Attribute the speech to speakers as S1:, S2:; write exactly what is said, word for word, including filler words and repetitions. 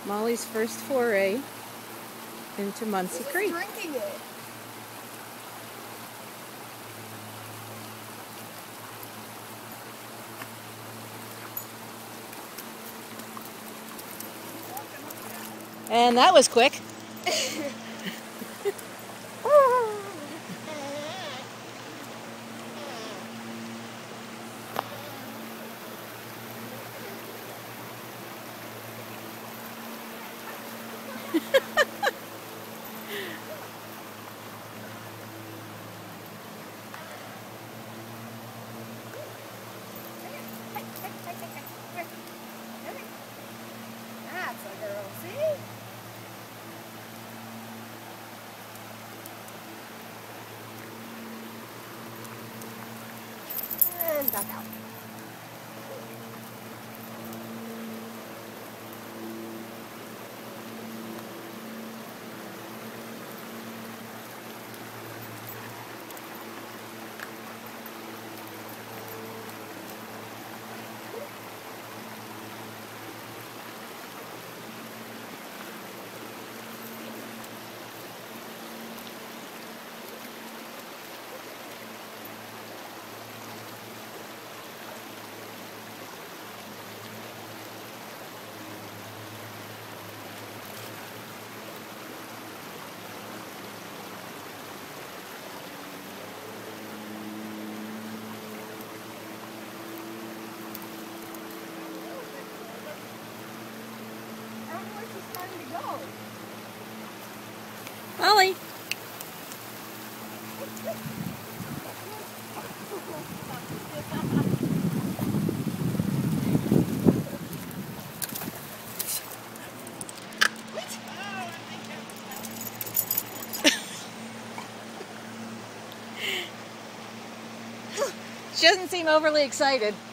S1: Molly's first foray into Muncy Creek.
S2: Drinking it.
S1: And that was quick.
S2: That's a girl, see? And back out.
S1: Molly. She doesn't seem overly excited.